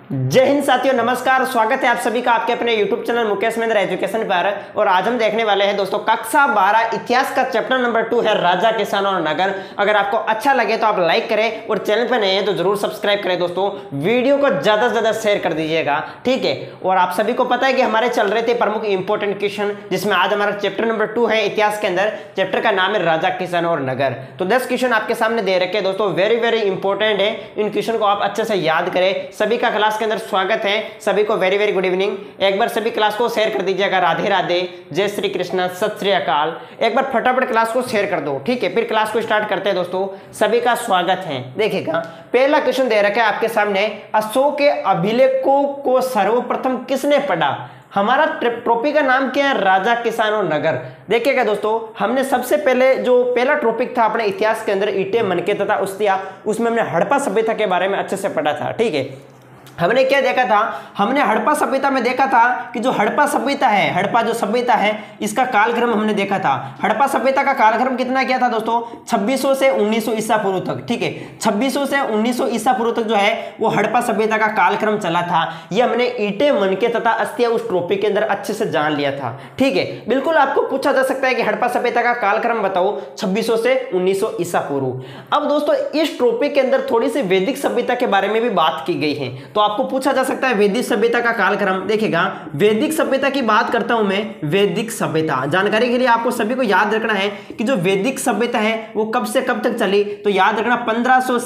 जय हिंद साथियों, नमस्कार। स्वागत है आप सभी का आपके अपने YouTube channel Mukesh Mahendra education पर। और आज हम देखने वाले हैं दोस्तों कक्षा 12 इतिहास का चैप्टर नंबर 2 है राजा, किसान और नगर। अगर आपको अच्छा लगे तो आप लाइक करें और चैनल पर नए हैं तो जरूर सब्सक्राइब करें दोस्तों। वीडियो को ज्यादा से ज्यादा शेयर कर दीजिएगा, ठीक है। और आप सभी को पता है कि हमारे चल रहे थे प्रमुख इंपोर्टेंट क्वेश्चन, जिसमें आज हमारा चैप्टर नंबर 2 है इतिहास के अंदर। चैप्टर का नाम है राजा, किसान और नगर। तो 10 क्वेश्चन आपके सामने दे रखे दोस्तों, वेरी वेरी इंपॉर्टेंट है। इन क्वेश्चन को आप अच्छे से याद करें। सभी का क्लास के अंदर स्वागत है, सभी को वेरी वेरी गुड इवनिंग। एक बार सभी क्लास को शेयर कर दीजिएगा। राधे राधे, जय श्री कृष्ण, सत श्री अकाल। एक बार फटाफट क्लास को शेयर कर दो, ठीक है। फिर क्लास को स्टार्ट करते हैं दोस्तों। सभी का स्वागत है। देखिएगा, पहला क्वेश्चन दे रखा है आपके सामने, अशोक के अभिलेखों को सर्वप्रथम किसने पढ़ा? हमारा टॉपिक का नाम क्या है? राजा, किसान और नगर। देखिएगा दोस्तों, हमने सबसे पहले जो पहला टॉपिक था अपने इतिहास के अंदर ईंटें, मनके तथा उस्तिया, उसमें हमने हड़प्पा सभ्यता के बारे में अच्छे से पढ़ा था, ठीक है। हमने क्या देखा था? हमने हड़प्पा सभ्यता में देखा था कि जो हड़प्पा सभ्यता है, हड़प्पा जो सभ्यता है, इसका कालक्रम हमने देखा था। हड़प्पा सभ्यता का कालक्रम कितना किया था दोस्तों? 2600 से 1900 ईसा पूर्व तक, ठीक है। 2600 से 1900 ईसा पूर्व तक जो है वो हड़प्पा सभ्यता का कालक्रम चला था। ये हमने ईंटें, मनके तथा अस्थियां उस टॉपिक के अंदर अच्छे से जान लिया था, ठीक है। बिल्कुल आपको पूछा जा सकता है कि हड़प्पा सभ्यता का कालक्रम बताओ 2600 से 1900 ईसा पूर्व। अब दोस्तों इस टॉपिक के अंदर थोड़ी सी वैदिक सभ्यता के बारे में भी बात की गई है, तो आपको पूछा जा सकता है वैदिक सभ्यता का कालक्रम। देखिएगा, वैदिक सभ्यता की बात करता हूं मैं। वैदिक सभ्यता जानकारी के लिए आपको सभी को याद रखना है कि जो वैदिक सभ्यता है वो कब से कब तक चली, तो याद रखना 1500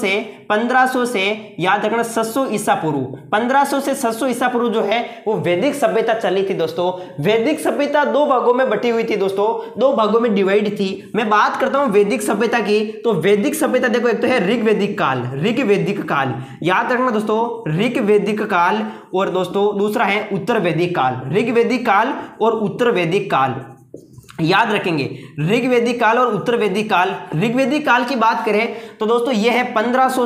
से याद रखना 700 ईसा पूर्व। 1500 से 700 ईसा पूर्व जो है वो वैदिक सभ्यता चली थी दोस्तों। वैदिक सभ्यता दो भागों में बटी हुई थी दोस्तों, दो भागों में डिवाइड थी। मैं बात करता हूं वैदिक सभ्यता की, तो वैदिक सभ्यता देखो, एक तो है ऋग्वैदिक काल, ऋग्वैदिक काल याद रखना दोस्तों, ऋग्वैदिक काल, और दोस्तों दूसरा है उत्तर वैदिक काल। ऋग्वैदिक काल और उत्तर वैदिक काल याद रखेंगे, ऋग्वैदिक काल और उत्तर वैदिक काल। ऋग्वैदिक काल की बात करें तो दोस्तों ये है 1500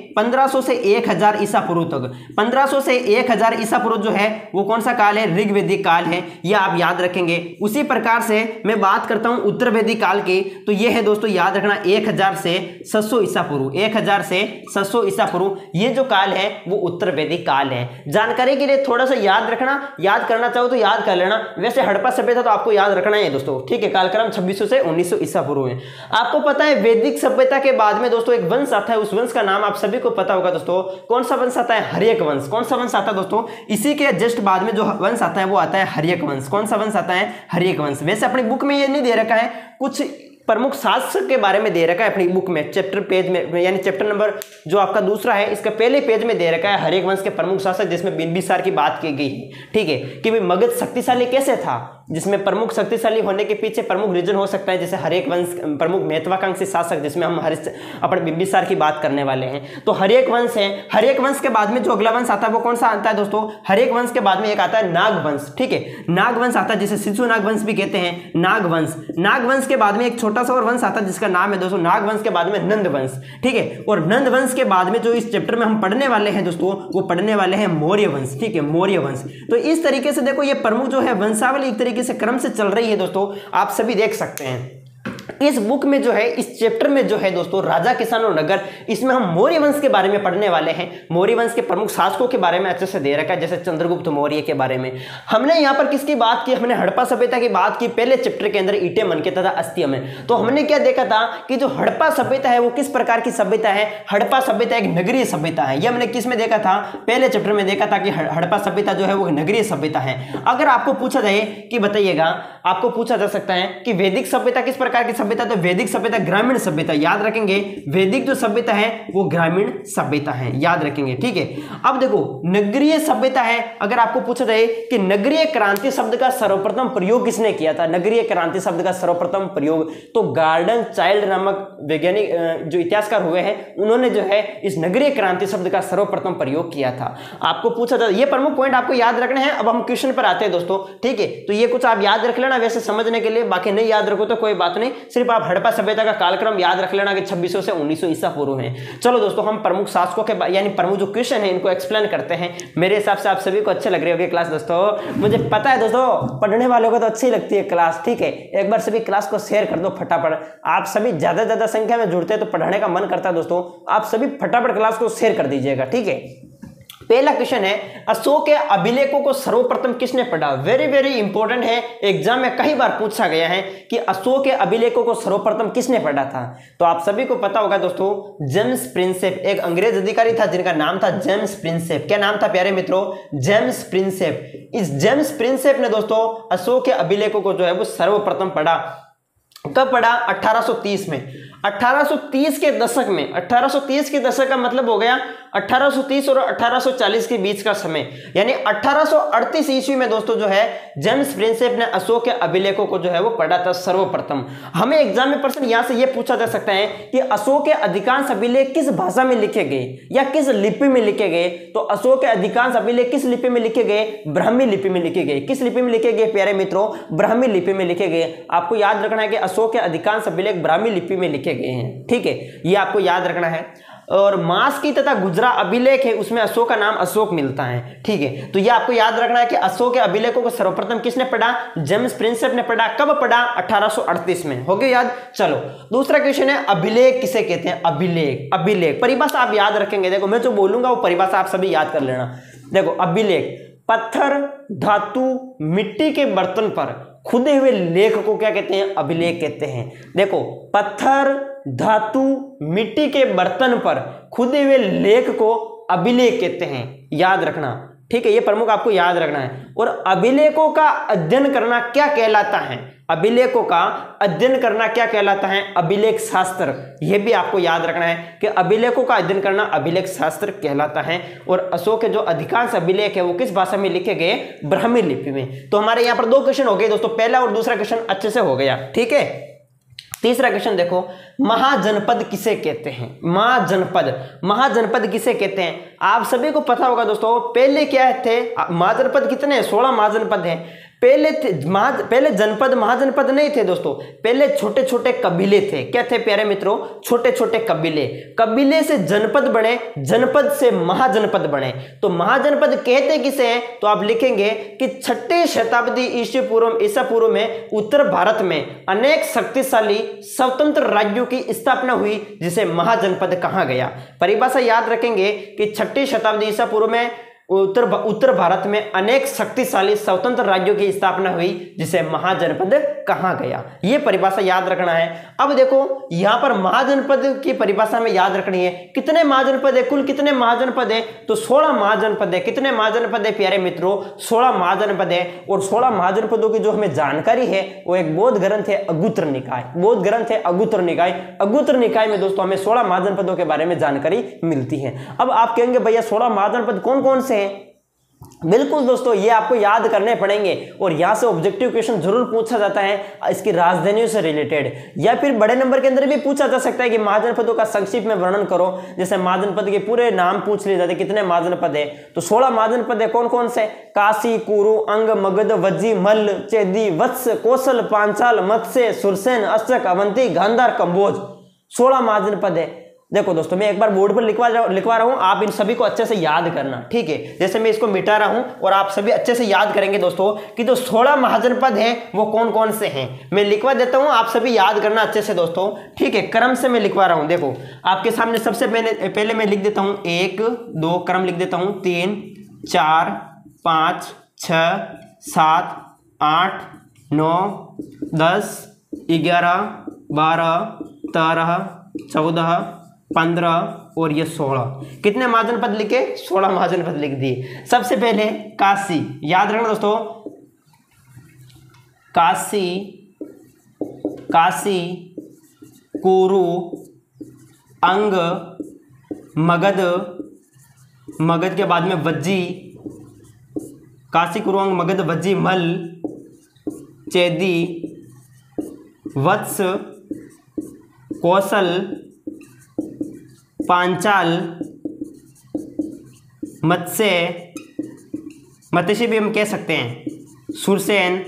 से 1000 ईसा पूर्व तक। 1500 से 1000 ईसा पूर्व जो है वो कौन सा काल है? ऋग्वैदिक काल है, ये आप याद रखेंगे। उसी प्रकार से मैं बात करता हूं उत्तर वैदिक काल की, तो ये है दोस्तों याद रखना 1000 से 700 ईसा पूर्व। 1000 से 700 ईसा पूर्व ये जो काल है वो उत्तर वैदिक काल है। जानकारी के लिए थोड़ा सा याद रखना, याद करना चाहो तो याद कर लेना। वैसे हड़प्पा सभ्यता तो आपको याद रखना है दोस्तों, ठीक है। कालक्रम 2600 से 1900 ईसा पूर्व है। आपको पता है वैदिक सभ्यता के बाद में दोस्तों एक वंश आता है, उस वंश का नाम आप सभी को पता होगा दोस्तों। कौन सा वंश आता है? हर्यक वंश। कौन सा वंश आता है दोस्तों? इसी के जस्ट बाद में जो वंश आता है वो आता है हर्यक वंश। कौन सा वंश आता है? हर्यक वंश। वैसे अपनी बुक में ये नहीं दे रखा है, कुछ प्रमुख शासक के बारे में दे रखा है अपनी बुक में, चैप्टर पेज में, यानी चैप्टर नंबर जो आपका दूसरा है इसका पहले पेज में दे रखा है हर्यक वंश के प्रमुख शासक, जिसमें बिंबिसार की बात की गई है, ठीक है। कि भाई मगध शक्तिशाली कैसे था, जिसमें प्रमुख शक्तिशाली होने के पीछे प्रमुख रीजन हो सकता है, जैसे हर्यक वंश प्रमुख महत्वाकांक्षी शासक, जिसमें हम अपने बिंबिसार की बात करने वाले हैं। तो हर्यक वंश है। हर्यक वंश के बाद में जो अगला वंश आता है वो कौन सा आता है दोस्तों? हर्यक वंश के बाद में एक आता है नागवंश, ठीक है। नागवंश आता है, जिसे शिशु नागवंश भी कहते हैं, नागवंश। नागवंश के बाद में एक छोटा सा और वंश आता है जिसका नाम है दोस्तों नागवंश के बाद में नंदवंश, ठीक है। और नंदवंश के बाद में जो इस चैप्टर में हम पढ़ने वाले हैं दोस्तों, वो पढ़ने वाले हैं मौर्य वंश, ठीक है, मौर्य वंश। तो इस तरीके से देखो ये प्रमुख जो है वंशावली एक तरीके से क्रम से चल रही है दोस्तों, आप सभी देख सकते हैं। इस बुक में जो है, इस चैप्टर में जो है दोस्तों राजा, किसान और नगर, इसमें हम मौर्य वंश के बारे में पढ़ने वाले हैं। मौर्य वंश के प्रमुख शासकों के बारे में अच्छे से दे रखा है, जैसे चंद्रगुप्त मौर्य के बारे में। हमने यहाँ पर किसकी बात की? हमने हड़प्पा सभ्यता की बात की पहले चैप्टर के अंदर, ईंटें, मनके तथा अस्थियां में। तो हमने क्या देखा था कि जो हड़प्पा सभ्यता है वो किस प्रकार की सभ्यता है? हड़प्पा सभ्यता एक नगरीय सभ्यता है। ये हमने किस में देखा था? पहले चैप्टर में देखा था कि हड़प्पा सभ्यता जो है वो नगरीय सभ्यता है। अगर आपको पूछा जाए कि बताइएगा, आपको पूछा जा सकता है कि वैदिक सभ्यता किस प्रकार की सभ्यता, तो वैदिक सभ्यता ग्रामीण सभ्यता, याद रखेंगे। वैदिक जो सभ्यता है वो ग्रामीण सभ्यता है, याद रखेंगे, ठीक है। अब देखो नगरीय सभ्यता है। अगर आपको पूछा जाए कि नगरीय क्रांति शब्द का सर्वप्रथम प्रयोग किसने किया था? नगरीय क्रांति शब्द का सर्वप्रथम प्रयोग तो गार्डन चाइल्ड नामक वैज्ञानिक जो इतिहासकार हुए हैं, उन्होंने जो है इस नगरीय क्रांति शब्द का सर्वप्रथम प्रयोग किया था। आपको पूछा जाए, ये प्रमुख पॉइंट आपको याद रखने हैं। अब हम क्वेश्चन पर आते हैं दोस्तों, ठीक है। तो ये कुछ आप याद रख लेना वैसे समझने के लिए, बाकी नहीं याद रखो तो कोई बात नहीं, सिर्फ आप हड़प्पा सभ्यता का कालक्रम याद रख लेना कि 2600 से 1900 ईसा पूर्व है। चलो दोस्तों, हम प्रमुख शासकों के यानी प्रमुख जो क्वेश्चन है इनको एक्सप्लेन करते हैं। मेरे हिसाब से आप सभी को अच्छे लग रही होगी क्लास दोस्तों, मुझे पता है दोस्तों, पढ़ने वालों को तो अच्छी लगती है क्लास, ठीक है। एक बार सभी क्लास को शेयर कर दो फटाफट। आप सभी ज्यादा संख्या में जुड़ते हैं तो पढ़ने का मन करता है दोस्तों, आप सभी फटाफट क्लास को शेयर कर दीजिएगा, ठीक है। पहला क्वेश्चन है, अशोक के अभिलेखों को सर्वप्रथम किसने पढ़ा? वेरी वेरी इंपॉर्टेंट है, एग्जाम में कई बार पूछा गया है कि अशोक के अभिलेखों को सर्वप्रथम किसने पढ़ा था। तो आप सभी को पता होगा दोस्तों, जेम्स प्रिंसेप, एक अंग्रेज अधिकारी था जिनका नाम था जेम्स प्रिंसेप। क्या नाम था प्यारे मित्रों? James Prinsep. इस जेम्स प्रिंसेप ने दोस्तों अशोक के अभिलेखों को जो है वो सर्वप्रथम पढ़ा। कब पढ़ा? 1830 में। 1830 के दशक में, 1830 के दशक का मतलब हो गया 1830 और 1840 के बीच का समय, यानी 1838 ईस्वी में दोस्तों जो है जेम्स प्रिंसेप ने अशोक के अभिलेखों को जो है वो पढ़ा था सर्वप्रथम। हमें एग्जाम में प्रश्न यहां से ये पूछा जा सकता है कि अशोक के अधिकांश अभिलेख किस भाषा में लिखे गए या किस लिपि में लिखे गए? तो अशोक के अधिकांश अभिलेख किस लिपि में लिखे गए? ब्राह्मी लिपि में लिखे गए। किस लिपि में लिखे गए प्यारे मित्रों? ब्राह्मी लिपि में लिखे गए। आपको याद रखना है कि अशोक के अधिकांश अभिलेख ब्राह्मी लिपि में लिखे गए हैं, ठीक है, ये आपको याद रखना है। और मास्की तथा गुजरा अभिलेख है, उसमें अशोक का नाम अशोक मिलता है, ठीक है। तो ये आपको याद रखना है कि अशोक के अभिलेखों को सर्वप्रथम किसने पढ़ा? जेम्स प्रिंसेप ने पढ़ा। कब पढ़ा? 1838 में। हो गया याद? चलो दूसरा क्वेश्चन है, अभिलेख किसे कहते हैं? अभिलेख, अभिलेख परिभाषा आप याद रखेंगे। देखो मैं जो बोलूंगा वो परिभाषा आप सभी याद कर लेना। देखो अभिलेख, पत्थर, धातु, मिट्टी के बर्तन पर खुदे हुए लेख को क्या कहते हैं? अभिलेख कहते हैं। देखो पत्थर, धातु, मिट्टी के बर्तन पर खुदे हुए लेख को अभिलेख कहते हैं, याद रखना, ठीक है, ये प्रमुख आपको याद रखना है। और अभिलेखों का अध्ययन करना क्या कहलाता है? अभिलेखों का अध्ययन करना क्या कहलाता है? अभिलेख शास्त्र। यह भी आपको याद रखना है कि अभिलेखों का अध्ययन करना अभिलेख शास्त्र कहलाता है। और अशोक के जो अधिकांश अभिलेख है वो किस भाषा में लिखे गए? ब्राह्मी लिपि में। तो हमारे यहाँ पर दो क्वेश्चन हो गए दोस्तों, पहला और दूसरा क्वेश्चन अच्छे से हो गया, ठीक है। तीसरा क्वेश्चन देखो, महाजनपद किसे कहते हैं? महाजनपद, महाजनपद किसे कहते हैं? आप सभी को पता होगा दोस्तों, पहले क्या थे महाजनपद? कितने? 16 महाजनपद हैं। पहले जनपद महाजनपद नहीं थे दोस्तों, पहले छोटे छोटे कबीले थे। क्या थे प्यारे मित्रों? छोटे छोटे कबीले। कबीले से जनपद बने, जनपद से महाजनपद बने। तो महाजनपद कहते किसे हैं? तो आप लिखेंगे कि 6ठी शताब्दी ईसा पूर्व में उत्तर भारत में अनेक शक्तिशाली स्वतंत्र राज्यों की स्थापना हुई, जिसे महाजनपद कहा गया। परिभाषा याद रखेंगे कि 6ठी शताब्दी ईसा पूर्व में उत्तर भारत में अनेक शक्तिशाली स्वतंत्र राज्यों की स्थापना हुई, जिसे महाजनपद कहा गया। यह परिभाषा याद रखना है। अब देखो यहां पर महाजनपद की परिभाषा में याद रखनी है, कितने महाजनपद है? कुल कितने महाजनपद है? तो 16 महाजनपद है। कितने महाजनपद है प्यारे मित्रों? 16 महाजनपद है। और 16 महाजनपदों की जो हमें जानकारी है वो एक बौद्ध ग्रंथ है अगुत्र निकाय। बौद्ध ग्रंथ है अगुत्र निकाय। अगुत्र निकाय में दोस्तों हमें 16 महाजनपदों के बारे में जानकारी मिलती है। अब आप कहेंगे भैया 16 महाजनपद कौन कौन से? बिल्कुल दोस्तों, ये आपको याद करने पड़ेंगे और यहां से ऑब्जेक्टिव क्वेश्चन जरूर पूछा जाता है इसकी राजधानियों से रिलेटेड, या फिर बड़े नंबर के अंदर भी पूछा जा सकता है कि महाजनपदों का संक्षिप्त में वर्णन करो। जैसे महाजनपद के पूरे नाम पूछ लिए जाते, कितने महाजनपद है? तो 16 महाजनपद है। कौन कौन से? काशी, कुरु, अंग, मगध, वज्जी, मल्ल, चेदी, वत्स, कौशल, पांचाल, मत्स्य, सुरसेन, अष्टक, अवंती, गांधार, कंबोज। 16 महाजनपद है। देखो दोस्तों मैं एक बार बोर्ड पर लिखवा रहा हूं, आप इन सभी को अच्छे से याद करना, ठीक है। जैसे मैं इसको मिटा रहा हूं और आप सभी अच्छे से याद करेंगे दोस्तों कि जो 16 महाजनपद हैं वो कौन कौन से हैं। मैं लिखवा देता हूं, आप सभी याद करना अच्छे से दोस्तों, ठीक है। क्रम से मैं लिखवा रहा हूं। देखो आपके सामने सबसे पहले मैं लिख देता हूं 1 2, क्रम लिख देता हूं 3 4 5 6 7 8 9 10 11 12 13 14 15 और ये 16। कितने महाजनपद लिखे? 16 महाजनपद लिख दिए। सबसे पहले काशी, याद रखना दोस्तों, काशी, काशी, कुरु, अंग, मगध, मगध के बाद में वज्जी, काशी, कुरु, अंग, मगध, वज्जी, मल, चेदी, वत्स, कौशल, पांचाल, मत्स्य, मत्स्य भी हम कह सकते हैं, सुरसेन,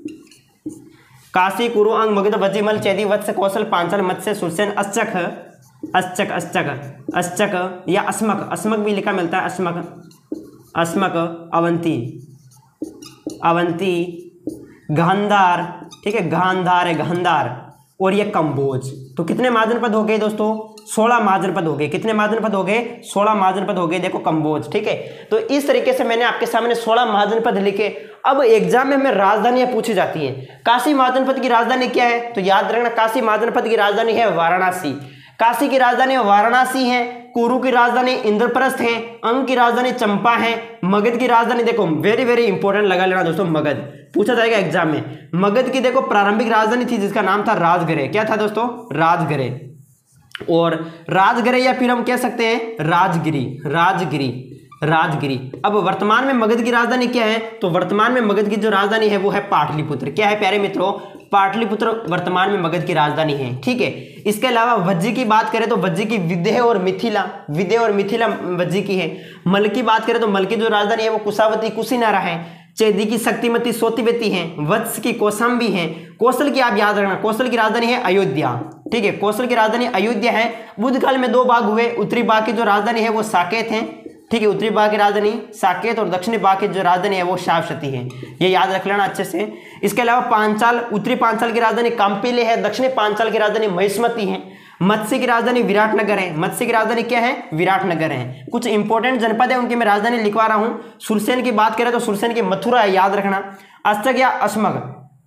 काशी, कुरु, अंग, मगध, वज्जी, मल, चेदी, वत्स, कौशल, पांचाल, मत्स्य, सुरसेन, अश्चक, अश्चक, अश्चक, अश्चक या अस्मक, अस्मक भी लिखा मिलता है, अस्मक, अस्मक, अवंती, अवंती, गांधार, ठीक है, गांधार है, गांधार, और ये कंबोज। तो कितने महाजनपद हो गए दोस्तों? 16 महाजनपद हो गए। कितने महाजनपद हो गए? 16 महाजनपद हो गए। देखो कंबोज, ठीक है। तो इस तरीके से मैंने आपके सामने 16 महाजनपद लिखे। अब एग्जाम में हमें राजधानियां पूछी जाती हैं। काशी महाजनपद की राजधानी क्या है? तो याद रखना, काशी महाजनपद की राजधानी है वाराणसी। काशी की राजधानी वाराणसी है। कुरु की राजधानी इंद्रप्रस्थ है। अंग की राजधानी चंपा है। मगध की राजधानी, देखो वेरी वेरी इंपॉर्टेंट लगा लेना दोस्तों, मगध पूछा जाएगा एग्जाम में। मगध की देखो प्रारंभिक राजधानी थी जिसका नाम था राजगृह। क्या था दोस्तों? राजगृह। और राजगृह या फिर हम कह सकते हैं राजगिरी, राजगिरी, राजगिरी। अब वर्तमान में मगध की राजधानी क्या है? तो वर्तमान में मगध की जो राजधानी है वो है पाटलिपुत्र। क्या है प्यारे मित्रों? पाटलिपुत्र वर्तमान में मगध की राजधानी है, ठीक है। इसके अलावा वज्जी की बात करें तो वज्जी की विदेह और मिथिला, विदेह और मिथिला वज्जी की है। मल की बात करें तो मल की जो राजधानी है वो कुशावती, कुशीनारा है। चेदी की शक्तिमती सोतिवती है। वत्स की कौशाम्बी है। कौशल की आप याद रखना, कौशल की राजधानी है अयोध्या, ठीक है। कौशल की राजधानी अयोध्या है। बुद्ध काल में 2 भाग हुए। उत्तरी भाग की जो राजधानी है वो साकेत है, ठीक है। उत्तरी भाग की राजधानी साकेत और दक्षिणी भाग की जो राजधानी है वो शावशती है। ये याद रख लेना अच्छे से। इसके अलावा पांचाल, उत्तरी पांचाल की राजधानी कांपिले है। दक्षिणी पांचाल की राजधानी महिष्मती है। मत्स्य की राजधानी विराटनगर है। मत्स्य की राजधानी क्या है? विराटनगर है। कुछ इंपॉर्टेंट जनपद है उनकी मैं राजधानी लिखवा रहा हूं। सुरसेन की बात करें तो सुरसेन की मथुरा है, याद रखना। अष्टक या अश्मग,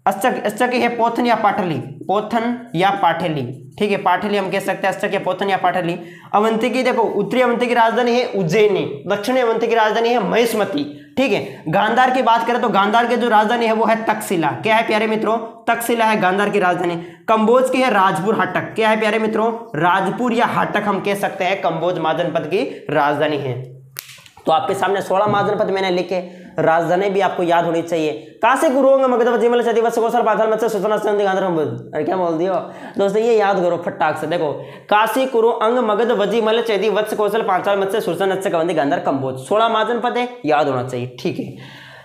अष्टक है पोथन या पाटली, पोथन या पाठेली, ठीक है। पाठेली हम कह सकते हैं, अष्टक या पोथन या पाठेली। अवंती की देखो, उत्तरी अवंती की राजधानी है उज्जैनी। दक्षिणी अवंती की राजधानी है महिष्मती, ठीक है। गांधार की बात करें तो गांधार की जो राजधानी है वो है तक्षशिला। क्या है प्यारे मित्रों? तक्षशिला है गांधार की राजधानी। कंबोज की है राजपुर हाटक। क्या है प्यारे मित्रों? राजपुर या हाटक हम कह सकते हैं कंबोज महाजनपद की राजधानी है। तो आपके सामने 16 महाजनपद मैंने लिखे, राजधानी भी आपको याद होनी चाहिए। काशी गुरु मगध वज्जिमल चेदी वत्स कौशल पांचाल मत्स्य सूचना संधि गांधार कंबोज। अरे क्या बोल दियो दोस्तों, ये याद करो फटाक से। देखो काशी कुरु अंग मगध वज्जिमल चेदी वत्स कौशल पांचाल मत्स्य सूचना संधि गांधार कंबोज। 16 महाजनपद है, याद होना चाहिए, ठीक है।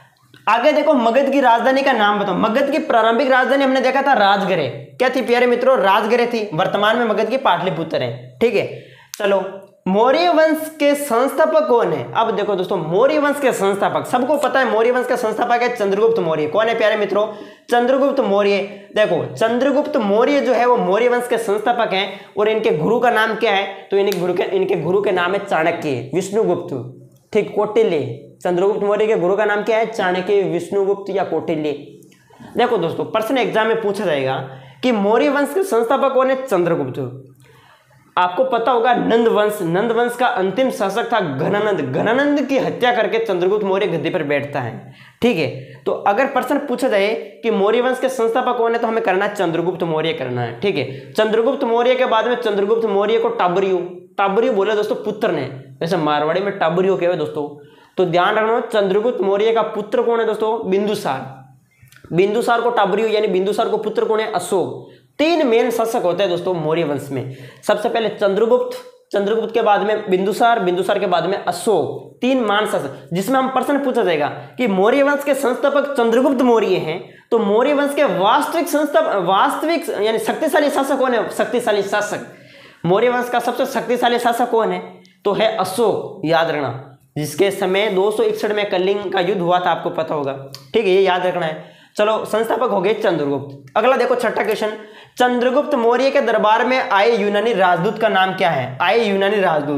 आगे देखो मगध की राजधानी का नाम बताओ। मगध की प्रारंभिक राजधानी हमने देखा था राजगृह। क्या थी प्यारे मित्रों? राजगृह थी। वर्तमान में मगध की पाटलिपुत्र है, ठीक है। चलो मौर्य वंश के संस्थापक कौन है? अब देखो दोस्तों, मौर्य वंश के संस्थापक सबको पता है। मौर्य वंश का संस्थापक है चंद्रगुप्त मौर्य। कौन है प्यारे मित्रों? चंद्रगुप्त मौर्य। देखो चंद्रगुप्त मौर्य जो है वो मौर्य वंश के संस्थापक हैं। और इनके गुरु का नाम क्या है? तो इनके गुरु के नाम है चाणक्य, विष्णुगुप्त, ठीक, कौटिल्य। चंद्रगुप्त मौर्य के गुरु का नाम क्या है? चाणक्य, विष्णुगुप्त या कौटिल्य। देखो दोस्तों, प्रश्न एग्जाम में पूछा जाएगा कि मौर्य वंश के संस्थापक कौन है? चंद्रगुप्त। आपको पता होगा नंद वंश का अंतिम शासक था घनानंद। घनानंद की हत्या करके चंद्रगुप्त मौर्य गद्दी पर बैठता है, ठीक है। तो अगर प्रश्न पूछा जाए कि मौर्य वंश के संस्थापक कौन है तो हमें करना है चंद्रगुप्त मौर्य करना है, ठीक है। चंद्रगुप्त मौर्य के बाद में चंद्रगुप्त मौर्य को टाबरियो बोले दोस्तों पुत्र ने। वैसे मारवाड़ी में टाबरियो कहते दोस्तों, तो ध्यान रखना। चंद्रगुप्त मौर्य का पुत्र कौन है दोस्तों? बिंदुसार। बिंदुसार को टाबरियो यानी बिंदुसार को पुत्र कौन है? अशोक। 3 मेन शासक होते हैं दोस्तों मौर्य वंश में। सबसे पहले चंद्रगुप्त के बाद में बिंदुसार के बाद में अशोक। 3 मान शासक, जिसमें हम प्रश्न पूछा जाएगा कि मौर्य वंश के संस्थापक चंद्रगुप्त मौर्य हैं, तो मौर्य वंश के वास्तविक यानी शक्तिशाली शासक कौन है? शक्तिशाली शासक मौर्य वंश का सबसे शक्तिशाली शासक कौन है? तो है अशोक, याद रखना। जिसके समय 261 में कलिंग का युद्ध हुआ था, आपको पता होगा, ठीक है, ये याद रखना है। चलो संस्थापक हो गए चंद्रगुप्त। अगला देखो छठा क्वेश्चन, चंद्रगुप्त मौर्य के दरबार में आए यूनानी राजदूत का नाम क्या है? आए यूनानी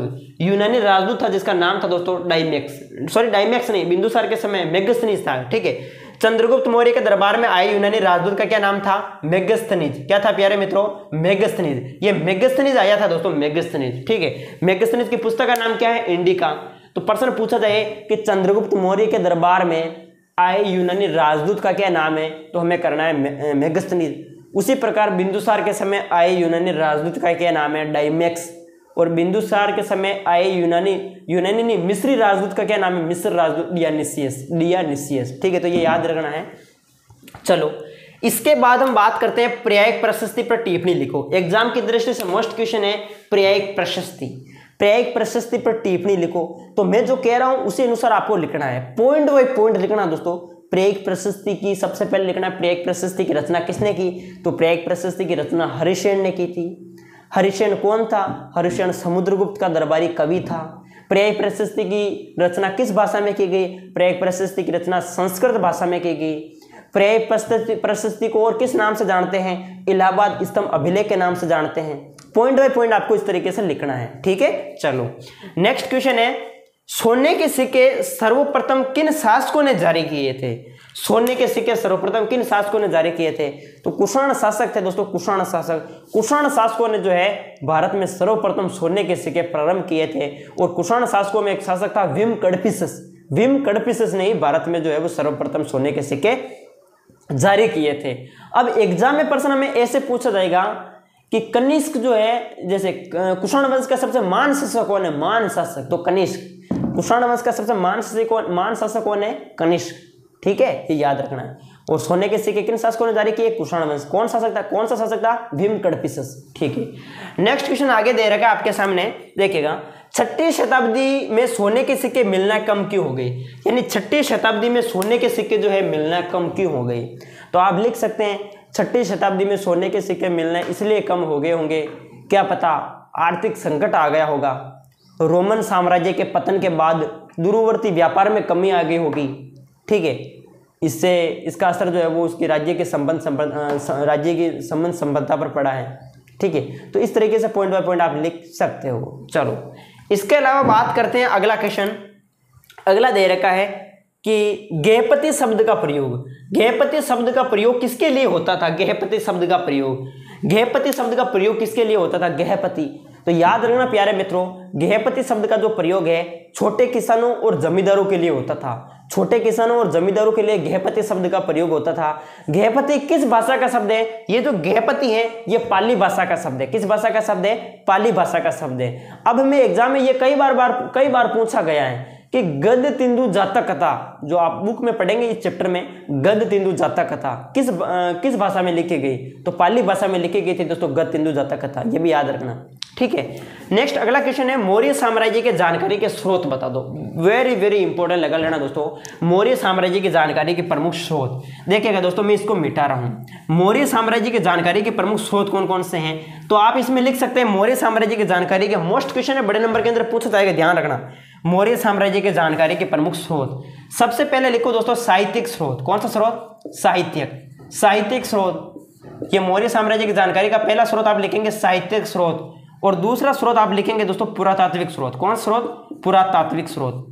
राजदूत था जिसका नाम था दोस्तों डाइमेक्स नहीं, बिंदुसार के समय मेगस्थनीज था, ठीक है। चंद्रगुप्त मौर्य के दरबार में आए यूनानी राजदूत का क्या नाम था? मेगस्थनीज। क्या था प्यारे मित्रों? मेगस्थनीज। ये मेगस्थनीज आया था दोस्तों, मेगस्थनीज, ठीक है। मेगस्थनीज की पुस्तक का नाम क्या है? इंडिका। तो प्रश्न पूछा जाए कि चंद्रगुप्त मौर्य के दरबार में आए यूनानी राजदूत का क्या नाम है, तो हमें करना है मेगस्थनीज। उसी प्रकार बिंदुसार के समय आए यूनानी राजदूत का क्या नाम है? डाइमेक्स। और बिंदुसार के समय आए यूनानी मिस्री राजदूत का क्या नाम है? मिस्र राजदूत डियानिसियस, ठीक है। तो ये याद रखना है। चलो इसके बाद हम बात करते हैं पर्यायिक प्रशस्ति पर टिप्पणी लिखो। एग्जाम की दृष्टि से मोस्ट क्वेश्चन है पर्यायिक प्रशस्ति। पर्यायिक प्रशस्ति पर टिप्पणी लिखो। तो मैं जो कह रहा हूं उसी अनुसार आपको लिखना है, पॉइंट बाय पॉइंट लिखना दोस्तों। पर्यायिक प्रशस्ति की सबसे पहले लिखना है पर्यायिक प्रशस्ति की रचना किसने की? तो पर्यायिक प्रशस्ति की रचना हरिसेन ने की थी। हरिसेन कौन था? हरिसेन समुद्रगुप्त का दरबारी कवि था। पर्यायिक प्रशस्ति की रचना किस भाषा में की गई? पर्यायिक प्रशस्ति की रचना संस्कृत भाषा में की गई। पर्यायिक प्रशस्ति को और किस नाम से जानते हैं? इलाहाबाद स्तंभ अभिलेख के नाम से जानते हैं। पॉइंट बाय पॉइंट आपको इस तरीके से लिखना है, ठीक है। चलो नेक्स्ट क्वेश्चन है, सोने के सिक्के सर्वप्रथम किन शासकों ने जारी किए थे? सोने के सिक्के सर्वप्रथम किन शासकों ने जारी किए थे? तो कुषाण शासक थे दोस्तों, कुषाण शासक। कुषाण शासकों ने जो है भारत में सर्वप्रथम सोने के सिक्के प्रारंभ किए थे। और कुषाण शासकों में एक शासक था विम कडफिसस। विम कडफिसस ने ही भारत में जो है वो सर्वप्रथम सोने के सिक्के जारी किए थे। अब एग्जाम में प्रश्न हमें ऐसे पूछा जाएगा कि कनिष्क जो है, जैसे कुषाण वंश का सबसे महान शासक कौन है? महान शासक, तो कनिष्क। कुषाण वंश का सबसे महान शासक कौन है? कनिष्क, ठीक है, ये याद रखना है। और सोने के सिक्के किन शासकों ने जारी किए? कुषाण वंश। कौन शासक था? कौन सा शासक था? भीम कडफिसस, ठीक है। नेक्स्ट क्वेश्चन आगे दे रखा है आपके सामने, देखिएगा। 6ठी शताब्दी में सोने के सिक्के मिलना कम क्यों हो गई? यानी 6ठी शताब्दी में सोने के सिक्के जो है मिलना कम क्यों हो गई? तो आप लिख सकते हैं 6ठी शताब्दी में सोने के सिक्के मिलना इसलिए कम हो गए होंगे, क्या पता आर्थिक संकट आ गया होगा, रोमन साम्राज्य के पतन के बाद दूरवर्ती व्यापार में कमी आ गई होगी, ठीक है। इससे इसका असर जो है वो उसकी राज्य की संबंध संबद्धता पर पड़ा है, ठीक है। तो इस तरीके से पॉइंट बाय पॉइंट आप लिख सकते हो। चलो इसके अलावा बात करते हैं अगला क्वेश्चन। अगला दे रखा है कि गेहपति शब्द का प्रयोग, गेहपति शब्द का प्रयोग किसके लिए होता था? गेहपति शब्द का प्रयोग, गेहपति शब्द का प्रयोग किसके लिए होता था? गेहपति। तो याद रखना प्यारे मित्रों, गेहपति शब्द का जो प्रयोग है छोटे किसानों और जमींदारों के लिए होता था। छोटे किसानों और जमींदारों के लिए गेहपति शब्द का प्रयोग होता था। गेहपति किस भाषा का शब्द है? ये जो गेहपति है ये पाली भाषा का शब्द है। किस भाषा का शब्द है? पाली भाषा का शब्द है। अब हमें एग्जाम में ये कई बार पूछा गया है कि गद्य तिंदु जातक कथा, जो आप बुक में पढ़ेंगे इस चैप्टर में, गद्य तिंदु जातक कथा किस भाषा में लिखी गई? तो पाली भाषा में लिखी गई थी दोस्तों, गद्य तिंदु जातक कथा, ये भी याद रखना, ठीक है। नेक्स्ट अगला क्वेश्चन है, मौर्य साम्राज्य के जानकारी के स्रोत बता दो। वेरी वेरी इंपॉर्टेंट लगा लेना दोस्तों, मौर्य साम्राज्य की जानकारी के प्रमुख स्रोत। देखिएगा दोस्तों, मैं इसको मिटा रहा हूं। मौर्य साम्राज्य की जानकारी के प्रमुख स्रोत कौन कौन से हैं? तो आप इसमें लिख सकते हैं मौर्य साम्राज्य की जानकारी के मोस्ट क्वेश्चन है, बड़े नंबर के अंदर पूछा जाएगा, ध्यान रखना। मौर्य साम्राज्य के जानकारी के प्रमुख स्रोत, सबसे पहले लिखो दोस्तों साहित्यिक स्रोत। कौन सा स्रोत? साहित्यिक स्रोत। ये मौर्य साम्राज्य की जानकारी का पहला स्रोत आप लिखेंगे साहित्यिक स्रोत। और दूसरा स्रोत आप लिखेंगे दोस्तों पुरातात्विक स्रोत। कौन स्रोत? पुरातात्विक स्रोत।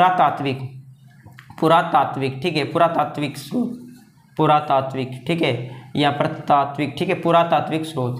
पुरातात्विक, ठीक है, पुरातात्विक स्रोत, पुरातात्विक, ठीक है, या प्रतात्विक, ठीक है, पुरातात्विक स्रोत,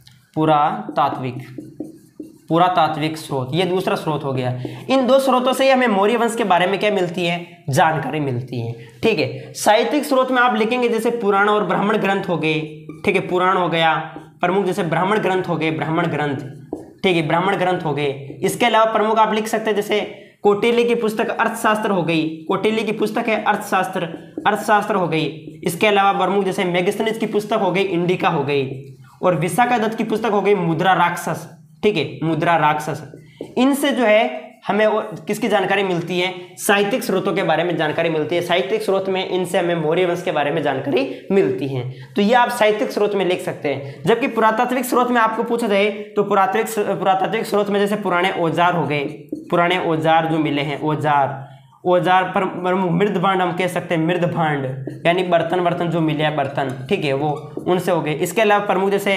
पुरातात्विक स्रोत, ये दूसरा स्रोत हो गया। इन दो स्रोतों से ही हमें मौर्य वंश के बारे में क्या मिलती है? जानकारी मिलती है, ठीक है। साहित्यिक स्रोत में आप लिखेंगे जैसे पुराण और ब्राह्मण ग्रंथ हो गए, ठीक है, पुराण हो गया प्रमुख, जैसे ब्राह्मण ग्रंथ हो गए, ब्राह्मण ग्रंथ, ठीक है, ब्राह्मण ग्रंथ हो गए। इसके अलावा प्रमुख आप लिख सकते हैं जैसे कौटिल्य की पुस्तक अर्थशास्त्र हो गई, कौटिल्य की पुस्तक है अर्थशास्त्र हो गई। इसके अलावा प्रमुख जैसे मेगस्थनीज की पुस्तक हो गई, इंडिका हो गई। और विशाखा दत्त की पुस्तक हो गई मुद्रा राक्षस, ठीक है, मुद्रा राक्षस। इनसे जो है हमें किसकी जानकारी मिलती है? साहित्यिक स्रोतों के बारे में जानकारी मिलती है। साहित्यिक स्रोत में इनसे हमें मौर्य वंश के बारे में जानकारी मिलती है। तो ये आप साहित्यिक स्रोत में लिख सकते हैं। जबकि पुरातात्विक स्रोत में आपको पूछा जाए तो पुरातात्विक स्रोत में जैसे पुराने औजार हो गए, पुराने औजार जो मिले हैं, औजार पर मृदभांड हम कह सकते हैं, मृदभांड यानी बर्तन जो मिले हैं, बर्तन, ठीक है, वो उनसे हो गए। इसके अलावा प्रमुख जैसे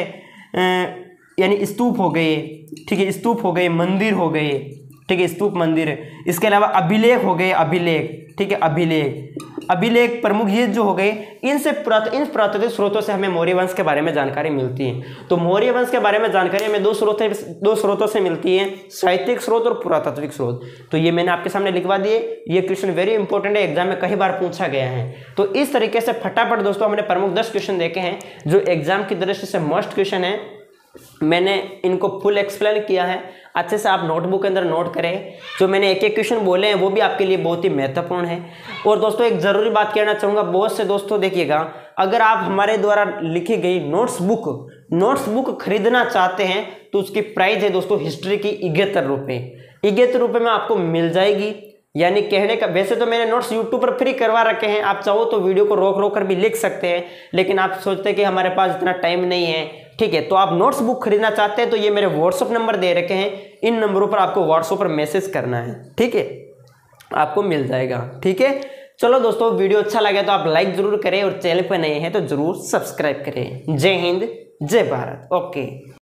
यानी स्तूप हो गए, ठीक है, स्तूप हो गए, मंदिर हो गए, ठीक है, स्तूप मंदिर। इसके अलावा अभिलेख हो गए, अभिलेख, ठीक है, अभिलेख प्रमुख ये जो हो गए। इन पुरातात्विक स्रोतों से हमें मौर्य वंश के बारे में जानकारी मिलती है। तो मौर्य वंश के बारे में जानकारी हमें दो स्रोतों से मिलती है, साहित्यिक स्रोत और पुरातात्विक स्रोत। तो ये मैंने आपके सामने लिखवा दिए। ये क्वेश्चन वेरी इंपॉर्टेंट है, एग्जाम में कई बार पूछा गया है। तो इस तरीके से फटाफट दोस्तों हमने प्रमुख 10 क्वेश्चन देखे हैं जो एग्जाम की दृष्टि से मस्ट क्वेश्चन है। मैंने इनको फुल एक्सप्लेन किया है, अच्छे से आप नोटबुक के अंदर नोट करें। जो मैंने एक एक क्वेश्चन बोले हैं वो भी आपके लिए बहुत ही महत्वपूर्ण है। और दोस्तों एक ज़रूरी बात कहना चाहूँगा, बहुत से दोस्तों देखिएगा, अगर आप हमारे द्वारा लिखी गई नोट्स बुक खरीदना चाहते हैं तो उसकी प्राइस है दोस्तों हिस्ट्री की 71 रुपये। 71 रुपये में आपको मिल जाएगी। यानी कहने का, वैसे तो मैंने नोट्स यूट्यूब पर फ्री करवा रखे हैं, आप चाहो तो वीडियो को रोक कर भी लिख सकते हैं, लेकिन आप सोचते हैं कि हमारे पास इतना टाइम नहीं है, ठीक है। तो आप नोट्स बुक खरीदना चाहते हैं तो ये मेरे व्हाट्सअप नंबर दे रखे हैं, इन नंबरों पर आपको व्हाट्सअप पर मैसेज करना है, ठीक है, आपको मिल जाएगा, ठीक है। चलो दोस्तों, वीडियो अच्छा लगे तो आप लाइक जरूर करें और चैनल पर नए हैं तो जरूर सब्सक्राइब करें। जय हिंद, जय भारत, ओके।